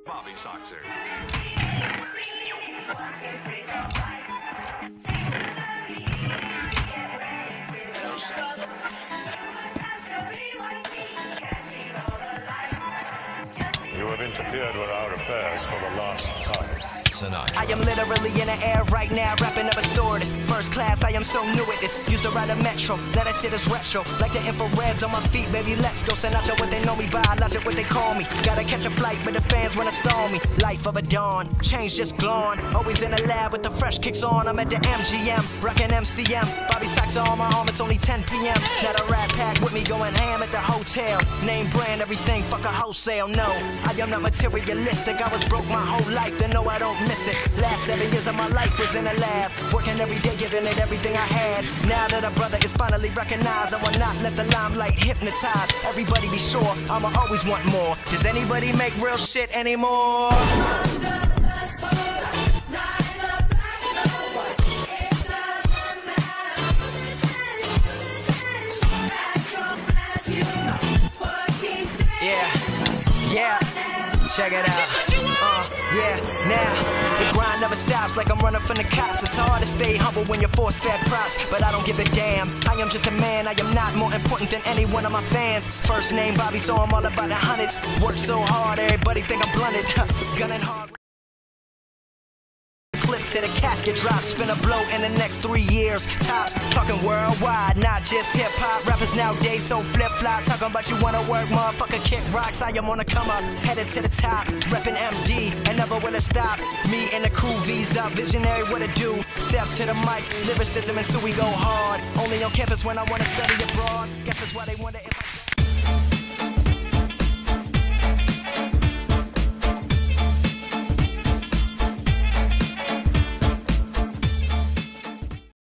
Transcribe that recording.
Bobby Soxer. You have interfered with our affairs for the last time. Sinatra. I am literally in the air right now, rapping up a stewardess. First class, I am so new at this. Used to ride a metro, let us hit us retro. Like the infrareds on my feet, baby, let's go. Sinatra, what they know me by, logic, what they call me. Gotta catch a flight, but the fans wanna storm me. Life of a dawn, change just glowing. Always in the lab with the fresh kicks on. I'm at the MGM, rockin' MCM. Bobby Soxer on my arm, it's only 10 p.m. Not a rat pack with me going ham at the hotel. Name brand, everything, fuck a wholesale. No, I am not materialistic. I was broke my whole life, then no, I don't miss it. Last 7 years of my life was in the lab, working every day, giving it everything I had. Now that a brother is finally recognized, I will not let the limelight hypnotize. Everybody be sure, I'ma always want more. Does anybody make real shit anymore? Yeah, check it out. Yeah, now the grind never stops like I'm running from the cops. It's hard to stay humble when you're force-fed props, but I don't give a damn. I am just a man, I am not more important than any one of my fans. First name Bobby, so I'm all about the hundreds. Work so hard, everybody think I'm blunted. Gunning hard. To the casket drops, finna blow in the next 3 years. Tops, talking worldwide, not just hip-hop. Rappers nowadays so flip-flop, talking about you wanna work, motherfucker, kick rocks. I am on the come up, headed to the top, reppin' MD, and never will it stop. Me and the crew, V's up, visionary, what it do? Step to the mic, lyricism, and so we go hard. Only on campus when I wanna study abroad.